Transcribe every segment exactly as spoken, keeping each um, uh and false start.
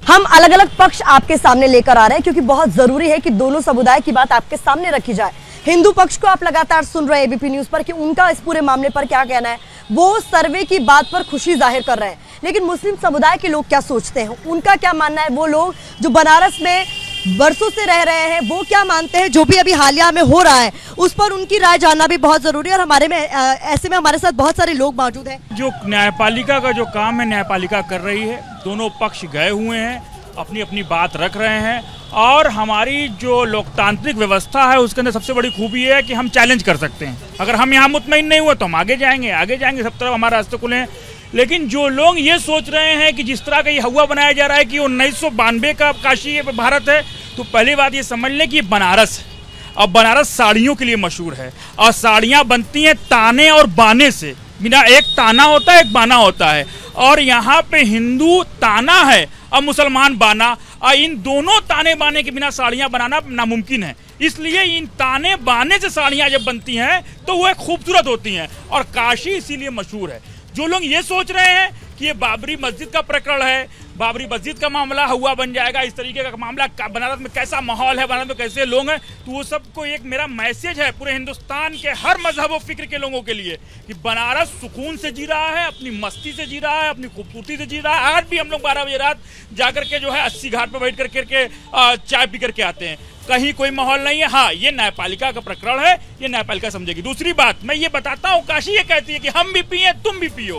हम अलग अलग पक्ष आपके सामने लेकर आ रहे हैं क्योंकि बहुत जरूरी है कि दोनों समुदाय की बात आपके सामने रखी जाए। हिंदू पक्ष को आप लगातार सुन रहे हैं एबीपी न्यूज पर कि उनका इस पूरे मामले पर क्या कहना है। वो सर्वे की बात पर खुशी जाहिर कर रहे हैं, लेकिन मुस्लिम समुदाय के लोग क्या सोचते हैं, उनका क्या मानना है। वो लोग जो बनारस में बरसों से रह रहे हैं वो क्या मानते हैं, जो भी अभी हालिया में हो रहा है उस पर उनकी राय जानना भी बहुत जरूरी है। और हमारे में ऐसे में हमारे साथ बहुत सारे लोग मौजूद हैं। जो न्यायपालिका का जो काम है न्यायपालिका कर रही है, दोनों पक्ष गए हुए हैं, अपनी अपनी बात रख रहे हैं। और हमारी जो लोकतांत्रिक व्यवस्था है उसके अंदर सबसे बड़ी खूबी है कि हम चैलेंज कर सकते हैं। अगर हम यहाँ मुतमईन नहीं हुए तो हम आगे जाएंगे आगे जाएंगे सब तरफ हमारे रास्ते खुले हैं। लेकिन जो लोग ये सोच रहे हैं कि जिस तरह का ये हवा बनाया जा रहा है कि उन्नीस सौ बानवे का काशी भारत है, तो पहली बात ये समझ लें कि ये बनारस है। अब बनारस साड़ियों के लिए मशहूर है और साड़ियाँ बनती हैं ताने और बाने से। बिना एक ताना होता है एक बाना होता है, और यहाँ पे हिंदू ताना है और मुसलमान बाना, और इन दोनों ताने बाने के बिना साड़ियाँ बनाना नामुमकिन है। इसलिए इन ताने बाने से साड़ियाँ जब बनती हैं तो वो खूबसूरत होती हैं, और काशी इसीलिए मशहूर है। जो लोग ये सोच रहे हैं कि ये बाबरी मस्जिद का प्रकरण है, बाबरी मस्जिद का मामला हुआ बन जाएगा, इस तरीके का मामला, बनारस में कैसा माहौल है, बनारस में कैसे लोग हैं, तो वो सबको एक मेरा मैसेज है पूरे हिंदुस्तान के हर मजहब और फिक्र के लोगों के लिए कि बनारस सुकून से जी रहा है, अपनी मस्ती से जी रहा है, अपनी खूबसूरती से जी रहा है। आज भी हम लोग बारह बजे रात जाकर के जो है अस्सी घाट पर बैठ कर करके चाय पी करके आते हैं। कहीं कोई माहौल नहीं है। हाँ, ये न्यायपालिका का प्रकरण है, ये न्यायपालिका समझेगी। दूसरी बात मैं ये बताता हूँ, काशी ये कहती है कि हम भी पिए तुम भी पियो,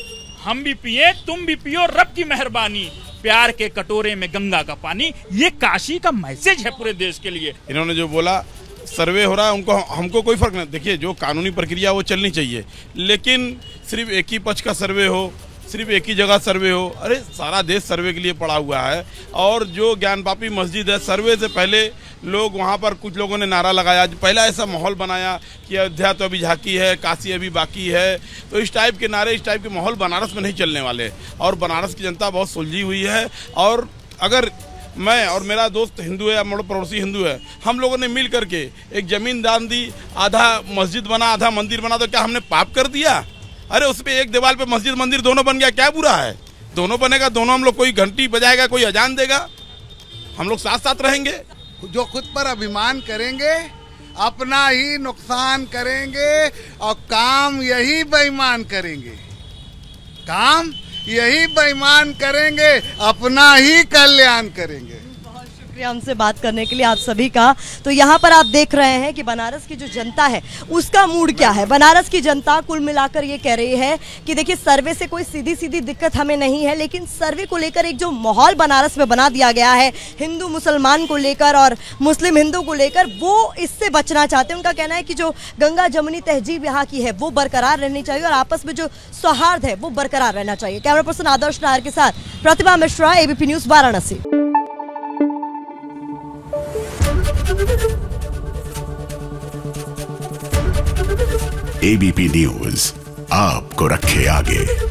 हम भी पिए तुम भी पियो, रब की मेहरबानी, प्यार के कटोरे में गंगा का पानी। ये काशी का मैसेज है पूरे देश के लिए। इन्होंने जो बोला सर्वे हो रहा है, उनको हमको कोई फर्क नहीं। देखिए, जो कानूनी प्रक्रिया वो चलनी चाहिए, लेकिन सिर्फ एक ही पक्ष का सर्वे हो, सिर्फ एक ही जगह सर्वे हो, अरे सारा देश सर्वे के लिए पड़ा हुआ है। और जो ज्ञानपापी मस्जिद है, सर्वे से पहले लोग वहाँ पर कुछ लोगों ने नारा लगाया, पहला ऐसा माहौल बनाया कि अयोध्या तो अभी झांकी है, काशी अभी बाकी है। तो इस टाइप के नारे, इस टाइप के माहौल बनारस में नहीं चलने वाले। और बनारस की जनता बहुत सुलझी हुई है। और अगर मैं और मेरा दोस्त हिंदू है, हमारा पड़ोसी हिंदू है, हम लोगों ने मिल करके एक जमीन दान दी, आधा मस्जिद बना आधा मंदिर बना, तो क्या हमने पाप कर दिया? अरे उस पे एक दीवार पे मस्जिद मंदिर दोनों बन गया, क्या बुरा है? दोनों बनेगा, दोनों हम लोग, कोई घंटी बजाएगा कोई अजान देगा, हम लोग साथ साथ रहेंगे। जो खुद पर अभिमान करेंगे अपना ही नुकसान करेंगे, और काम यही बेईमान करेंगे, काम यही बेईमान करेंगे, अपना ही कल्याण करेंगे। हमसे बात करने के लिए आप सभी का। तो यहाँ पर आप देख रहे हैं कि बनारस की जो जनता है उसका मूड क्या है। बनारस की जनता कुल मिलाकर ये कह रही है कि देखिए, सर्वे से कोई सीधी सीधी दिक्कत हमें नहीं है, लेकिन सर्वे को लेकर एक जो माहौल बनारस में बना दिया गया है हिंदू मुसलमान को लेकर और मुस्लिम हिंदू को लेकर, वो इससे बचना चाहते हैं। उनका कहना है कि जो गंगा जमुनी तहजीब यहाँ की है वो बरकरार रहनी चाहिए और आपस में जो सौहार्द है वो बरकरार रहना चाहिए। कैमरा पर्सन आदर्श नायर के साथ Pratibha Mishra, ABP news, Varanasi. ABP news आपको रखे आगे।